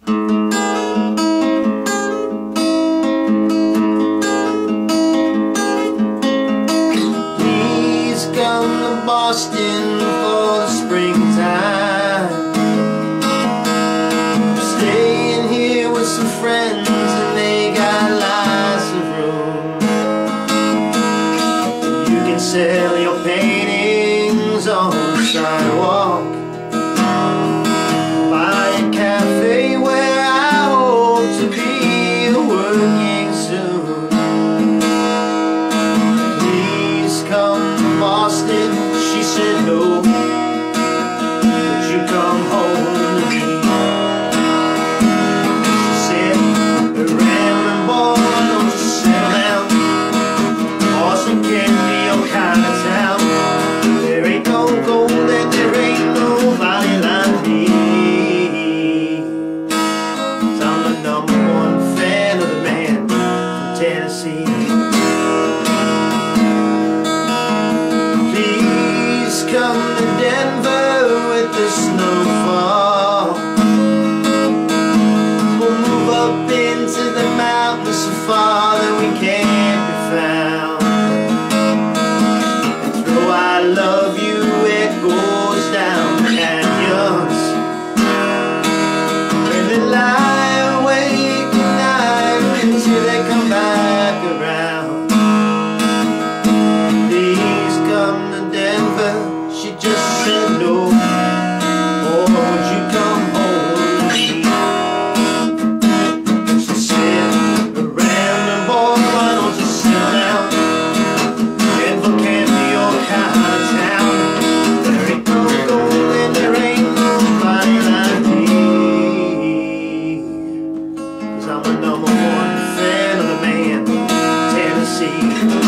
Please come to Boston for the springtime. I'm staying here with some friends and they got lots of room. You can sell your paintings on the sidewalk, buy a cafe where I hope to be working soon. Please come to Boston, she said no. Would you come home to me? She said, rambling boy, don't you settle down. Boston can't be your kind of town. There ain't no gold and there ain't nobody like me. 'Cause I'm the #1 fan of the man from Tennessee. Please come to Denver with the snowfall. We'll move up into the mountains so far that we can't be found. And throw I love you, it goes down the canyons. When they lie awake at night until they come back around. Please come to Denver, she just said no. Or would you come home to me? She said, rambling boy, why don't you sit down? Denver can't be your kind of town. There ain't no gold and there ain't nobody like me. 'Cause I'm the #1 fan of the man from Tennessee.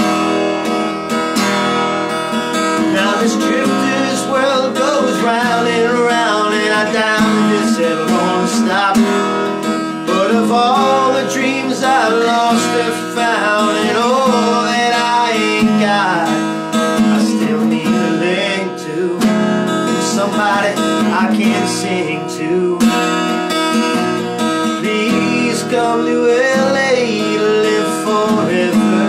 Now this drifter's world goes round and round, and I doubt if it's ever gonna stop. But of all the dreams I've lost or found, and all that I ain't got, I still need to link to somebody I can sing to. Please come to LA to live forever.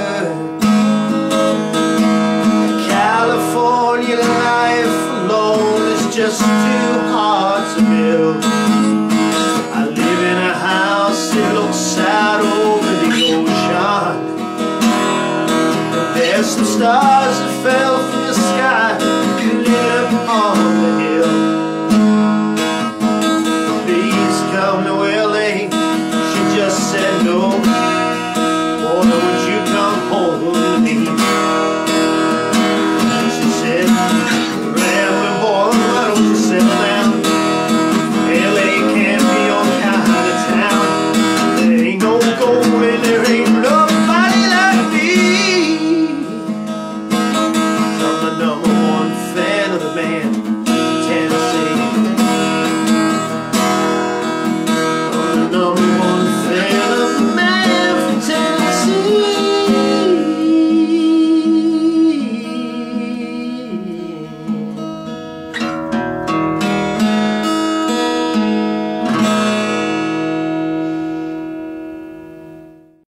California life alone is just too hard to build. I live in a house that looks out over the ocean. There's some stars that fell from the sky and lit up on the hill. Please come to